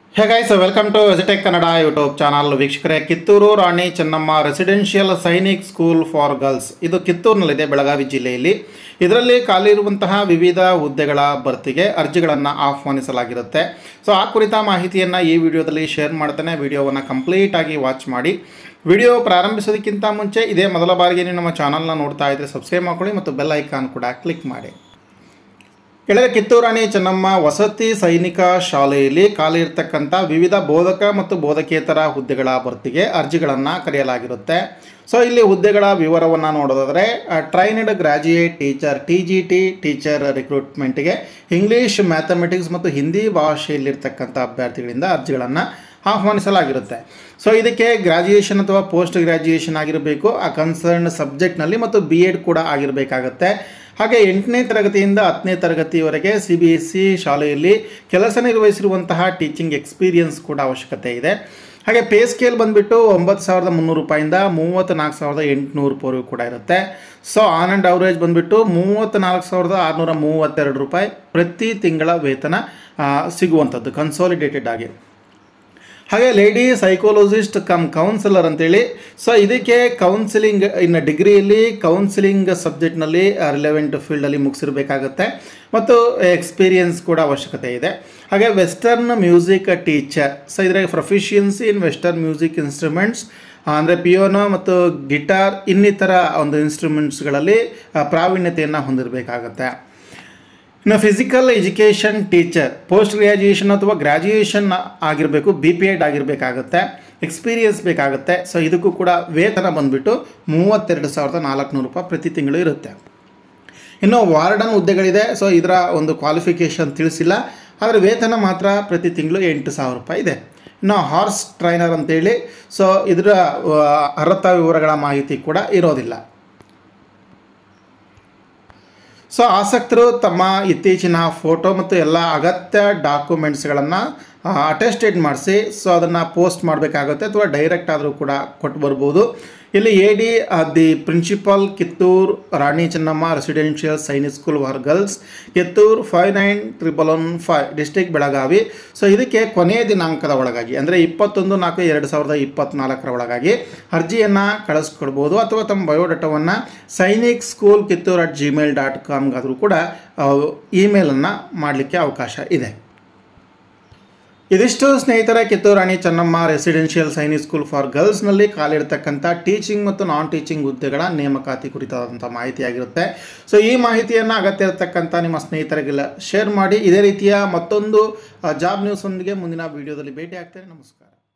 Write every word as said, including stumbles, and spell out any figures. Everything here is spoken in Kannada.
ಹೇ ಗೈಸ್ ವೆಲ್ಕಮ್ ಟು ವಿಜಿಟೆಕ್ ಕನ್ನಡ ಯೂಟ್ಯೂಬ್ ಚಾನಲ್ ವೀಕ್ಷಕರೇ. Kittur Rani Chennamma residential Sainik school for girls ಇದು ಕಿತ್ತೂರಿನಲ್ಲಿದೆ, ಬೆಳಗಾವಿ ಜಿಲ್ಲೆಯಲ್ಲಿ. ಇದರಲ್ಲಿ ಖಾಲಿ ಇರುವಂತಹ ವಿವಿಧ ಹುದ್ದೆಗಳ ಭರ್ತಿಗೆ ಅರ್ಜಿಗಳನ್ನು ಆಹ್ವಾನಿಸಲಾಗಿರುತ್ತೆ. ಸೊ ಆ ಕುರಿತ ಮಾಹಿತಿಯನ್ನು ಈ ವಿಡಿಯೋದಲ್ಲಿ ಶೇರ್ ಮಾಡ್ತೇನೆ. ವಿಡಿಯೋವನ್ನು ಕಂಪ್ಲೀಟಾಗಿ ವಾಚ್ ಮಾಡಿ. ವಿಡಿಯೋ ಪ್ರಾರಂಭಿಸೋದಕ್ಕಿಂತ ಮುಂಚೆ ಇದೇ ಮೊದಲ ಬಾರಿಗೆ ನೀವು ನಮ್ಮ ಚಾನಲ್ನ ನೋಡ್ತಾ ಇದ್ದರೆ ಸಬ್ಸ್ಕ್ರೈಬ್ ಮಾಡ್ಕೊಳ್ಳಿ ಮತ್ತು ಬೆಲ್ ಐಕಾನ್ ಕೂಡ ಕ್ಲಿಕ್ ಮಾಡಿ. ಕೆಳಗೆ ಕಿತ್ತೂರು ರಾಣಿ ಚೆನ್ನಮ್ಮ ವಸತಿ ಸೈನಿಕ ಶಾಲೆಯಲ್ಲಿ ಖಾಲಿ ಇರತಕ್ಕಂಥ ವಿವಿಧ ಬೋಧಕ ಮತ್ತು ಬೋಧಕೇತರ ಹುದ್ದೆಗಳ ಭರ್ತಿಗೆ ಅರ್ಜಿಗಳನ್ನು ಕರೆಯಲಾಗಿರುತ್ತೆ. ಸೊ ಇಲ್ಲಿ ಹುದ್ದೆಗಳ ವಿವರವನ್ನು ನೋಡೋದಾದರೆ, trained graduate teacher T G T teacher ರಿಕ್ರೂಟ್ಮೆಂಟ್ಗೆ ಇಂಗ್ಲೀಷ್, ಮ್ಯಾಥಮೆಟಿಕ್ಸ್ ಮತ್ತು ಹಿಂದಿ ಭಾಷೆಯಲ್ಲಿರ್ತಕ್ಕಂಥ ಅಭ್ಯರ್ಥಿಗಳಿಂದ ಅರ್ಜಿಗಳನ್ನು ಆಹ್ವಾನಿಸಲಾಗಿರುತ್ತೆ. ಸೊ ಇದಕ್ಕೆ ಗ್ರಾಜ್ಯುಯೇಷನ್ ಅಥವಾ ಪೋಸ್ಟ್ ಗ್ರಾಜ್ಯುಯೇಷನ್ ಆಗಿರಬೇಕು ಆ ಕನ್ಸರ್ನ್ ಸಬ್ಜೆಕ್ಟ್ನಲ್ಲಿ, ಮತ್ತು ಬಿ ಎಡ್ ಕೂಡ ಆಗಿರಬೇಕಾಗತ್ತೆ. ಹಾಗೆ ಎಂಟನೇ ತರಗತಿಯಿಂದ ಹತ್ತನೇ ತರಗತಿಯವರೆಗೆ ಸಿ ಬಿ ಎಸ್ ಸಿ ಶಾಲೆಯಲ್ಲಿ ಕೆಲಸ ನಿರ್ವಹಿಸಿರುವಂತಹ ಟೀಚಿಂಗ್ ಎಕ್ಸ್ಪೀರಿಯನ್ಸ್ ಕೂಡ ಅವಶ್ಯಕತೆ ಇದೆ. ಹಾಗೆ ಪೇ ಸ್ಕೇಲ್ ಬಂದುಬಿಟ್ಟು ಒಂಬತ್ತು ಸಾವಿರದ ಮುನ್ನೂರು ರೂಪಾಯಿಂದ ಮೂವತ್ತ್ನಾಲ್ಕು ಸಾವಿರದ ಎಂಟುನೂರು ರೂಪಾಯಿವರೆಗೂ ಕೂಡ ಇರುತ್ತೆ. ಸೊ ಆನ್ ಆ್ಯಂಡ್ ಅವರೇಜ್ ಬಂದುಬಿಟ್ಟು ಮೂವತ್ತ್ನಾಲ್ಕು ಸಾವಿರದ ಆರುನೂರ ಮೂವತ್ತೆರಡು ರೂಪಾಯಿ ಪ್ರತಿ ತಿಂಗಳ ವೇತನ ಸಿಗುವಂಥದ್ದು ಕನ್ಸಾಲಿಡೇಟೆಡ್ ಆಗಿ. ಹಾಗೆ ಲೇಡಿ ಸೈಕೋಲಜಿಸ್ಟ್ ಕಮ್ ಕೌನ್ಸಿಲರ್ ಅಂತೇಳಿ, ಸೊ ಇದಕ್ಕೆ ಕೌನ್ಸಿಲಿಂಗ್ ಇನ್ನು ಡಿಗ್ರಿಯಲ್ಲಿ ಕೌನ್ಸಿಲಿಂಗ್ ಸಬ್ಜೆಕ್ಟ್ನಲ್ಲಿ ರಿಲೆವೆಂಟ್ ಫೀಲ್ಡಲ್ಲಿ ಮುಗಿಸಿರಬೇಕಾಗತ್ತೆ ಮತ್ತು ಎಕ್ಸ್ಪೀರಿಯನ್ಸ್ ಕೂಡ ಅವಶ್ಯಕತೆ ಇದೆ. ಹಾಗೆ ವೆಸ್ಟರ್ನ್ ಮ್ಯೂಸಿಕ್ ಟೀಚರ್, ಸೊ ಇದರಾಗ proficiency in western music instruments ಅಂದರೆ ಪಿಯೋನೋ ಮತ್ತು ಗಿಟಾರ್ ಇನ್ನಿತರ ಒಂದು ಇನ್ಸ್ಟ್ರೂಮೆಂಟ್ಸ್ಗಳಲ್ಲಿ ಪ್ರಾವೀಣ್ಯತೆಯನ್ನು ಹೊಂದಿರಬೇಕಾಗತ್ತೆ. ಇನ್ನು physical education teacher post graduation ಅಥವಾ ಗ್ರ್ಯಾಜುಯೇಷನ್ ಆಗಿರಬೇಕು, ಬಿ ಪಿ ಎಡ್ ಆಗಿರಬೇಕಾಗತ್ತೆ, ಎಕ್ಸ್ಪೀರಿಯನ್ಸ್ ಬೇಕಾಗುತ್ತೆ. ಸೊ ಇದಕ್ಕೂ ಕೂಡ ವೇತನ ಬಂದುಬಿಟ್ಟು ಮೂವತ್ತೆರಡು ಸಾವಿರದ ನಾಲ್ಕುನೂರು ರೂಪಾಯಿ ಪ್ರತಿ ತಿಂಗಳು ಇರುತ್ತೆ. ಇನ್ನು ವಾರ್ಡನ್ ಹುದ್ದೆಗಳಿದೆ. ಸೊ ಇದರ ಒಂದು ಕ್ವಾಲಿಫಿಕೇಷನ್ ತಿಳಿಸಿಲ್ಲ, ಆದರೆ ವೇತನ ಮಾತ್ರ ಪ್ರತಿ ತಿಂಗಳು ಎಂಟು ಸಾವಿರ ರೂಪಾಯಿ ಇದೆ. ಇನ್ನು ಹಾರ್ಸ್ ಟ್ರೈನರ್ ಅಂತೇಳಿ, ಸೊ ಇದರ ಅರ್ಹತಾ ವಿವರಗಳ ಮಾಹಿತಿ ಕೂಡ ಇರೋದಿಲ್ಲ. ಸೊ ಆಸಕ್ತರು ತಮ್ಮ ಇತ್ತೀಚಿನ ಫೋಟೋ ಮತ್ತು ಎಲ್ಲ ಅಗತ್ಯ ಡಾಕ್ಯುಮೆಂಟ್ಸ್ಗಳನ್ನು ಅಟೆಸ್ಟೇಟ್ ಮಾಡಿಸಿ ಸೊ ಅದನ್ನು ಪೋಸ್ಟ್ ಮಾಡಬೇಕಾಗುತ್ತೆ, ಅಥವಾ ಡೈರೆಕ್ಟ್ ಆದರೂ ಕೂಡ ಕೊಟ್ಟು ಬರ್ಬೋದು. ಇಲ್ಲಿ A D the principal Kittur Rani Chennamma residential Sainik school for girls Kittur five nine triple one five district Belagavi. So ಇದಕ್ಕೆ ಕೊನೆಯ ದಿನಾಂಕದ ಒಳಗಾಗಿ ಅಂದರೆ ಇಪ್ಪತ್ತೊಂದು ನಾಲ್ಕು ಎರಡು ಸಾವಿರದ ಇಪ್ಪತ್ತ್ನಾಲ್ಕರ ಒಳಗಾಗಿ ಅರ್ಜಿಯನ್ನು ಕಳಿಸ್ಕೊಡ್ಬೋದು, ಅಥವಾ ತಮ್ಮ ಬಯೋಡಾಟವನ್ನು Sainik school Kittur at Gmail dot ಕಾಮ್ಗಾದರೂ ಕೂಡ ಇಮೇಲನ್ನು ಮಾಡಲಿಕ್ಕೆ ಅವಕಾಶ ಇದೆ. ಇದಿಷ್ಟು ಸ್ನೇಹಿತರೆ, Kittur Rani Chennamma residential Sainik school for ಗರ್ಲ್ಸ್ನಲ್ಲಿ ಖಾಲಿರ್ತಕ್ಕಂಥ ಟೀಚಿಂಗ್ ಮತ್ತು ನಾನ್ ಟೀಚಿಂಗ್ ಹುದ್ದೆಗಳ ನೇಮಕಾತಿ ಕುರಿತಾದಂಥ ಮಾಹಿತಿಯಾಗಿರುತ್ತೆ. ಸೊ ಈ ಮಾಹಿತಿಯನ್ನು ಅಗತ್ಯ ಇರತಕ್ಕಂಥ ನಿಮ್ಮ ಸ್ನೇಹಿತರಿಗೆಲ್ಲ ಶೇರ್ ಮಾಡಿ. ಇದೇ ರೀತಿಯ ಮತ್ತೊಂದು ಜಾಬ್ ನ್ಯೂಸ್ ಒಂದಿಗೆ ಮುಂದಿನ ವೀಡಿಯೋದಲ್ಲಿ ಭೇಟಿ ಆಗ್ತೇನೆ. ನಮಸ್ಕಾರ.